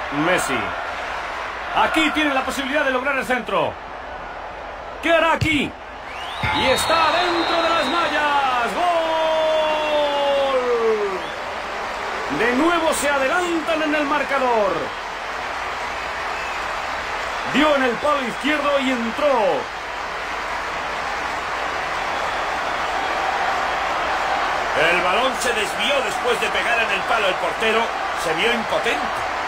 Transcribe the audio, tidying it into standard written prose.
Messi. Aquí tiene la posibilidad de lograr el centro. ¿Qué hará aquí? Y está dentro de las mallas. ¡Gol! De nuevo se adelantan en el marcador. Dio en el palo izquierdo y entró. El balón se desvió después de pegar en el palo. El portero se vio impotente.